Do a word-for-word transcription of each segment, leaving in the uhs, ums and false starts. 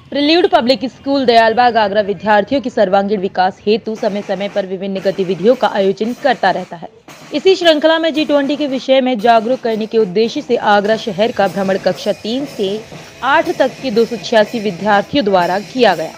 Prelude public school Dayalbagh Agra विद्यार्थियों के सर्वांगीण विकास हेतु समय समय पर विभिन्न गतिविधियों का आयोजन करता रहता है। इसी श्रृंखला में जी ट्वेंटी के विषय में जागरूक करने के उद्देश्य से आगरा शहर का भ्रमण कक्षा तीन से आठ तक के दो सौ छियासी विद्यार्थियों द्वारा किया गया।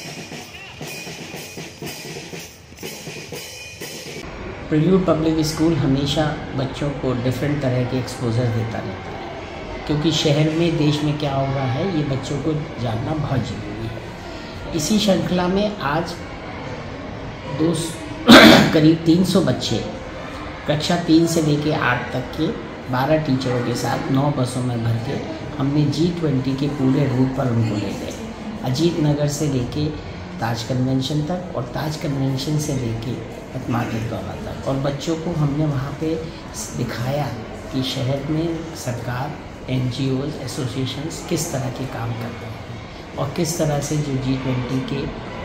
प्रिल्यूड पब्लिक स्कूल हमेशा बच्चों को डिफरेंट तरह के एक्सपोजर देता रहता है, क्योंकि शहर में देश में क्या हो रहा है ये बच्चों को जानना बहुत ज़रूरी है। इसी श्रृंखला में आज दो करीब तीन सौ बच्चे कक्षा तीन से लेके आठ तक के बारह टीचरों के साथ नौ बसों में भर के हमने जी ट्वेंटी के पूरे रूट पर उनको ले गए। अजीत नगर से लेके ताज कन्वेंशन तक और ताज कन्वेंशन से लेके मार्केट द्वारा तक, और बच्चों को हमने वहाँ पे दिखाया कि शहर में सरकार, एन जी ओज़, एसोसिएशंस किस तरह के काम कर रहे हैं और किस तरह से जो जी ट्वेंटी के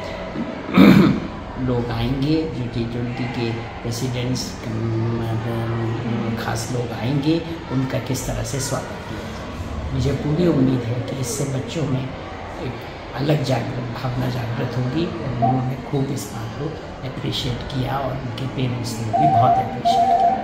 लोग आएंगे, जो जी ट्वेंटी के प्रेसिडेंट्स खास लोग आएंगे, उनका किस तरह से स्वागत किया जाए। मुझे पूरी उम्मीद है कि इससे बच्चों में एक अलग जागृत भावना जागृत होगी और उन्होंने खूब इस बात को अप्रिशिएट किया और उनके पेरेंट्स ने भी बहुत अप्रिशिएट किया।